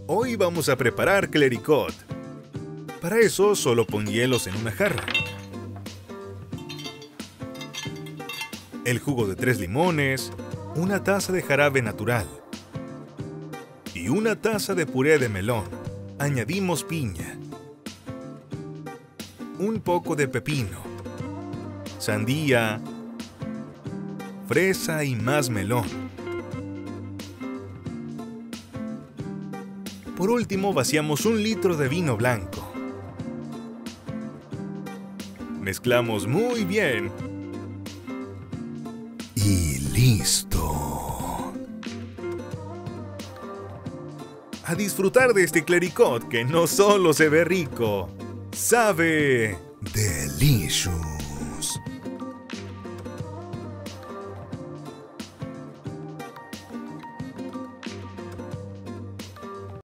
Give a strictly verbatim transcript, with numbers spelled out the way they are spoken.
Hoy vamos a preparar clericot. Para eso solo pon hielos en una jarra, el jugo de tres limones, una taza de jarabe natural y una taza de puré de melón. Añadimos piña, un poco de pepino, sandía, fresa y más melón. Por último, vaciamos un litro de vino blanco. Mezclamos muy bien. Y listo. A disfrutar de este clericot que no solo se ve rico, sabe delicious.